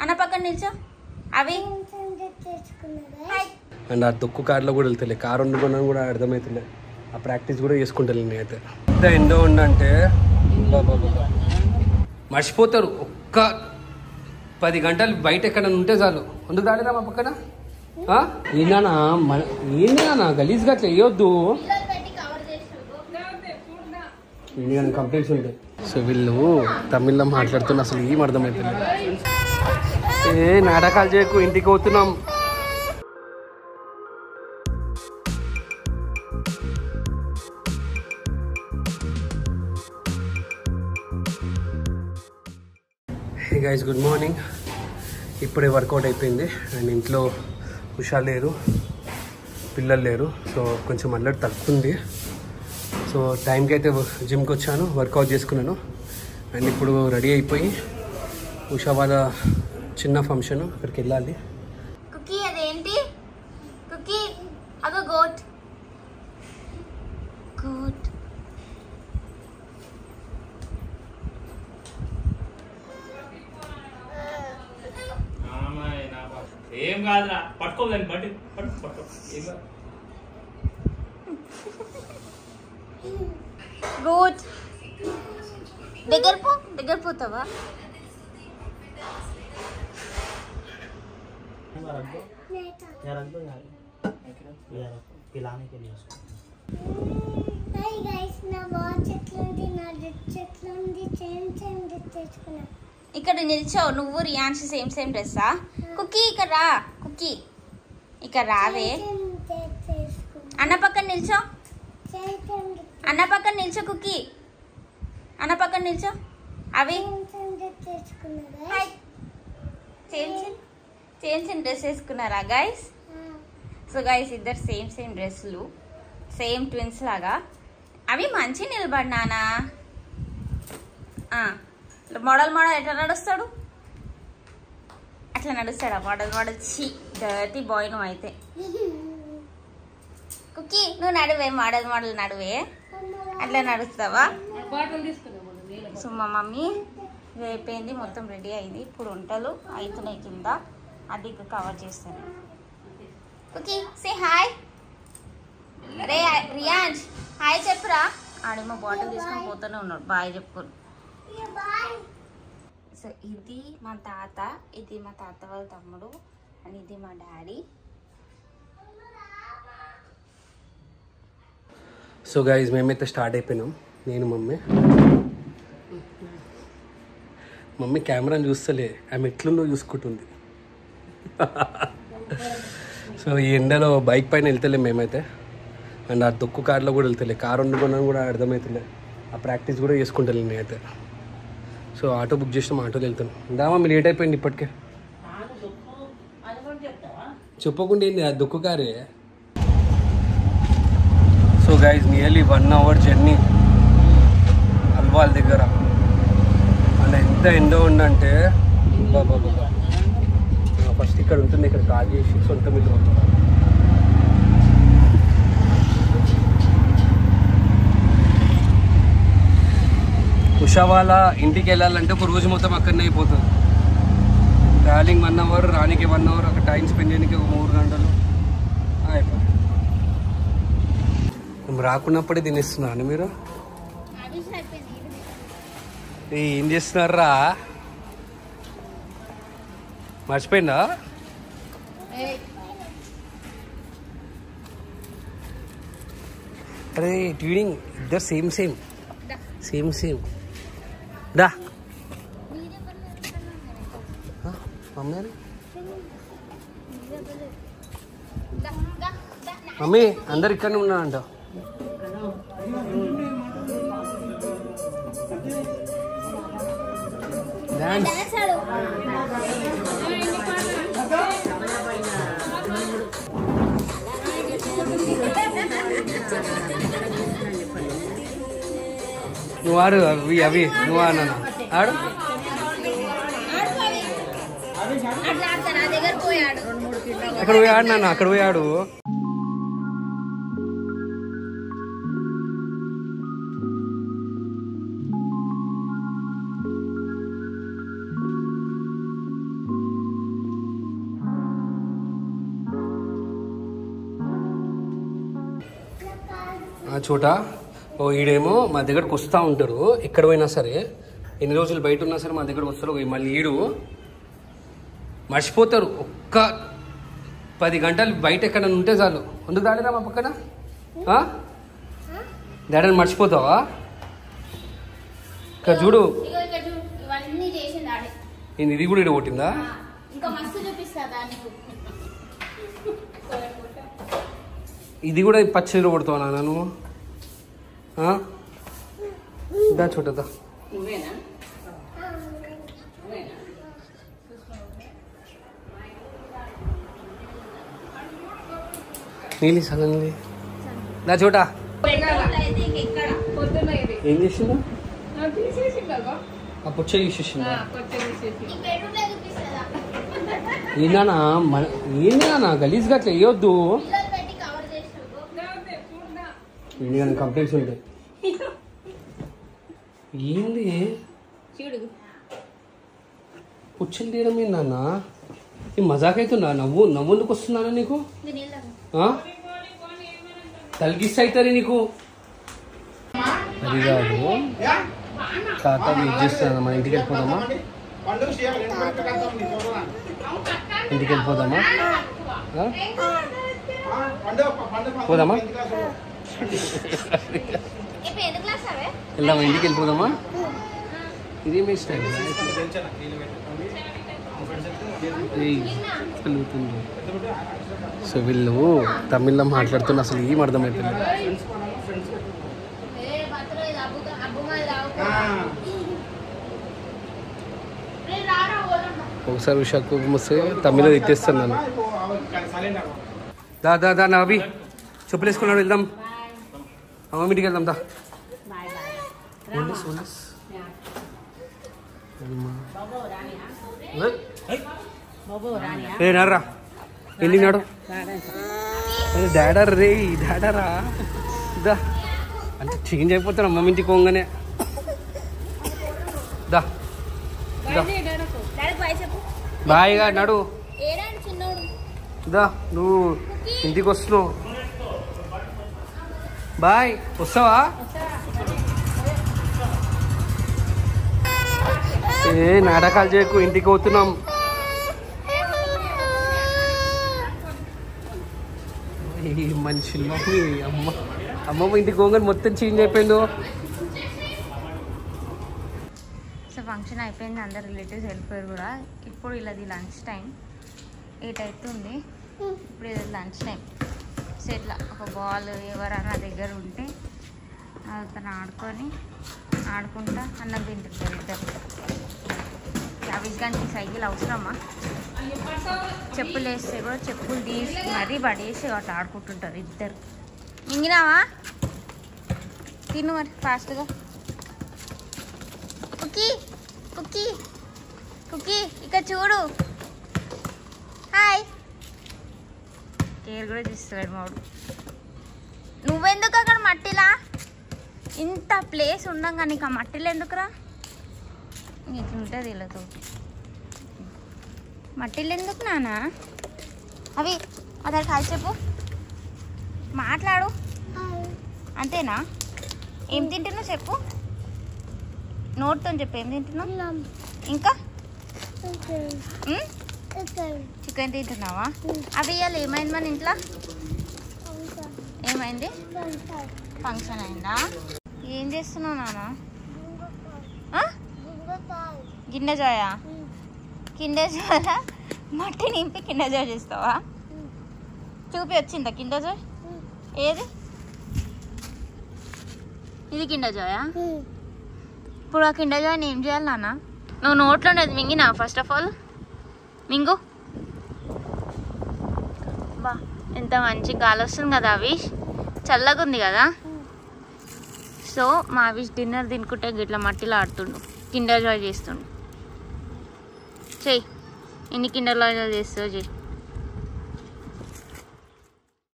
అన్న పక్కన నిల్చో. అవి అండ్ ఆ తొక్కు కార్లో కూడా వెళ్తలే, కారు వండుకున్నాను కూడా అర్థమవుతుండే. ఆ ప్రాక్టీస్ కూడా చేసుకుంటాను నేనైతే. ఎంత ఎండో ఉండంటే బాబా మర్చిపోతారు. ఒక్క 10 గంటలు బయట ఎక్కడ ఉంటే చాలు. అందుకు రాలేదా మా పక్కన? ఏందన్నా ఏందన్నా గలీజ్గా అట్లా వేయొద్దు, కంప్లైంట్స్ ఉంటాయి. సో వీళ్ళు తమిళ్లో మాట్లాడుతున్న అసలు ఏం అర్థమవుతుంది. నాటకాలు చేయకు, ఇంటికి పోతున్నాం. Hey guys, good morning. ఇప్పుడే వర్కౌట్ అయిపోయింది. అండ్ ఇంట్లో ఉషా లేరు, పిల్లలు లేరు. సో కొంచెం అల్లరి తగ్గుతుంది. సో టైంకి అయితే జిమ్కి వచ్చాను, వర్కౌట్ చేసుకున్నాను. అండ్ ఇప్పుడు రెడీ అయిపోయి ఉషా వాళ్ళ చిన్న ఫంక్షన్, అక్కడికి వెళ్ళాలి. కుకీ అదేంటి కుకీ? అదో గోట్. గుడ్. ఏం కాదురా, పట్టుకోలేండి బట్టి పట్టుకో. గుడ్. దగ్గర పోతావా? ఇక్కడ నిల్చో. నువ్వు రియాన్షి సేమ్ డ్రెస్సా? కుకీ ఇక్కడ రా. కుకీ ఇక్కడ రావే. అన్న పక్కన నిల్చో. అన్న పక్కన నిల్చో. కుకీ అన్న పక్కన నిల్చో. అవి సేమ్ డ్రెస్ వేసుకున్నారా గైస్? సో గైస్ ఇద్దరు సేమ్ డ్రెస్సులు, సేమ్ ట్విన్స్ లాగా. అవి మంచి నిలబడినానా? మోడల్ ఎట్లా నడుస్తాడు? అట్లా నడుస్తాడా మోడల్? ఛీ, డర్టీ బాయ్ నువ్వు అయితే. కుకీ నువ్వు నడువే, మోడల్ నడువే. అట్లా నడుస్తావా? సో మా మమ్మీ అయిపోయింది, మొత్తం రెడీ అయింది. ఇప్పుడు వంటలు అవుతున్నాయి కింద, అది కవర్ చేస్తాను. Cookie say hi. రే రియాన్స్ హాయ్ చెప్పురా. ఆడేమో బాటిల్ తీసుకొని పోతూనే ఉన్నాడు బాయ్ చెప్పుకొని. సో ఇది మా తాత, ఇది మా తాత వాళ్ళ తమ్ముడు, అండ్ ఇది మా డాడీ. సో గైజ్ మేమైతే స్టార్ట్ అయిపోయినాం, నేను మమ్మీ కెమెరాని చూస్తలే, ఆమె ఎట్లుందో చూసుకుంటుంది. సో ఈ ఎండలో బైక్ పైన వెళ్తలే మేమైతే. అండ్ ఆ తొక్కు కార్లో కూడా వెళ్తలే, కారు వండుకున్నాను కూడా అర్థమవుతుండే. ఆ ప్రాక్టీస్ కూడా చేసుకుంటాను నేనైతే. సో ఆటో బుక్ చేసినాం, ఆటోలో వెళ్తాను. దామా మీరు లేట్ అయిపోయింది ఇప్పటికే. చెప్పకుండా ఏంది ఆ దొక్కు కారే. So guys nearly 1 hour journey Alwal దగ్గర. అండ్ ఎంత ఎండ ఉందంటే బాబా. ఫస్ట్ ఇక్కడ ఉంటుంది, ఇక్కడ కాల్ చేసి సొంత మిల్లు ఉంటుంది. ఉషా వాళ్ళ ఇంటికి వెళ్ళాలంటే ఒక రోజు మొత్తం అక్కడనే అయిపోతుంది. ట్రావెలింగ్ 1 hour, రానికి 1 hour, అక్కడ టైం స్పెండ్ చేయడానికి ఒక 3 గంటలు అయిపోయింది. మేము రాకున్నప్పుడే తినేస్తున్నాను. మీరు ఏం చేస్తున్నారా? మర్చిపోయిందా? అరే ట్యూనింగ్ ఇద్దరు సేమ్ దా మమ్మీ అందరు ఇక్కడనే ఉన్నారంట. నువ్వు ఆడు, అవి నువ్వు ఆడు, ఆడు. అక్కడ పోయి ఆడు నాన్న, అక్కడ పోయి ఆడు. ఆ చోట ఓ ఈడేమో మా దగ్గరకు వస్తూ ఉంటారు, ఎక్కడ పోయినా సరే, ఎన్ని రోజులు బయట ఉన్నా సరే మా దగ్గరకు వస్తారు. మళ్ళీ ఈడు మర్చిపోతారు. ఒక్క 10 గంటలు బయట ఎక్కడ ఉంటే చాలు, ఎందుకు దాడిరా మా పక్కన డాడీని మర్చిపోతావా? ఇక్కడ చూడు, ఇది కూడా ఇక్కడ కొట్టిందా? ఇది కూడా పచ్చడిలో కొడతావా నాన్న నువ్వు? దా చూడదా నీలి సగండి దా చోట. ఏం చేసిందా? ఆ పుచ్చ తీసేసిందా? ఏందన్నా ఏందన్నా గలీజ్గా అట్లా వేయొద్దు, కంప్లైంట్స్ ఉంటాయి. ఏంది పుచ్చలు తీయడం ఏందన్న? ఈ మజాక్ అవుతున్నా? నవ్వుందుకు వస్తున్నానా నీకు? తలకిస్త అవుతుంది నీకు. అది కాదు తాత వెయిట్ చేస్తున్నా, మన ఇంటికి వెళ్ళిపోదామా? ఇంటికి వెళ్ళిపోదామా? పోదామా? వెళ్దామా? ఇంటికి వెళ్ళిపోదామా? ఇదేమి ఇష్టం కలుగుతుంది. సో వీళ్ళు తమిళ్లో మాట్లాడుతున్నా, అసలు ఏం అర్థమవుతుంది. ఒకసారి విశాఖ వస్తే తమిళ తిట్టేస్తున్నాను. దా దా దా నా అభి చెప్పులు వేసుకున్నాడు, వెళ్దాం అమ్మ మీటికి వెళ్దాం. దా నారా వెళ్ళినాడు డాడర్ రే డాడరా దా అంటే చేంజ్ అయిపోతాను అమ్మ ఇంటికి పోగానే. దా బాయ్గా నడు, దా నువ్వు ఇంటికి వస్తున్నావు. బాయ్, వస్తావా? ఏ నాటకాలు చేయకు, ఇంటికి పోతున్నాం. ఈ మనుషుల్లో అమ్మమ్మ ఇంటికి పోగానే మొత్తం చేంజ్ అయిపోయిందో. సో ఫంక్షన్ అయిపోయింది, అందరు రిలేటివ్స్ వెళ్ళిపోయారు కూడా. ఇప్పుడు ఇలాది లంచ్ టైం, 8 అవుతుంది. ఇప్పుడు ఇది లంచ్ టైం. సో ఇట్లా ఒక బాల్ ఎవరైనా దగ్గర ఉంటే అతను ఆడుకుంటా అన్నం తింటుంటారు ఇద్దరు. యాభై గంటకి సైకిల్ అవసరమా? చెప్పులు వేస్తే కూడా చెప్పులు తీసి మరీ పడేసి అట్లా ఆడుకుంటుంటారు ఇద్దరు. మింగినావా? తిను మరి ఫాస్ట్గా. కుకీ కుకీ కుకీ ఇక్కడ చూడు. హాయ్. కేర్ కూడా తీస్తున్నాడు మాడు. నువ్వెందుకు అక్కడ మట్టిలా? ఇంత ప్లేస్ ఉండగా నీకు ఆ మట్టిలో ఎందుకురా? నీకు ఉంటుంది వీళ్ళతో మట్టిలో ఎందుకు నానా? అవి అదే హాయ్ చెప్పు, మాట్లాడు. అంతేనా? ఏం తింటున్నావు చెప్పు, నోట్తో చెప్పు. ఏం తింటున్నావు? ఇంకా చికెన్ తింటున్నావా? అవి ఇవాళ ఏమైంది మన ఇంట్లో? ఏమైంది? ఫంక్షన్ అయిందా? ఏం చేస్తున్నావు నాన్న? గిన్నె జాయా? కిండర్ జాయ్ మట్టి నింపి కిండర్ జాయ్ చేస్తావా? చూపి వచ్చిందా కిండర్ జాయ్? ఏది? ఇది కిండర్ జాయా? ఇప్పుడు ఆ కిండర్ జాయ్ని ఏం చేయాలి నాన్న? నువ్వు నోట్లో ఉండేది మింగినా? ఫస్ట్ ఆఫ్ ఆల్ మింగు. బా ఎంత మంచి గాలి వస్తుంది కదా అవిష్, చల్లగా ఉంది కదా. సో మా అవిష్ డిన్నర్ తినుకుంటే గిట్లా మట్టిలో ఆడుతుండు, కిండర్ జాయ్ చేస్తుండు. చెయ్యి, ఎన్ని కిండర్ జాయ్ చేస్తావు చెయ్యి.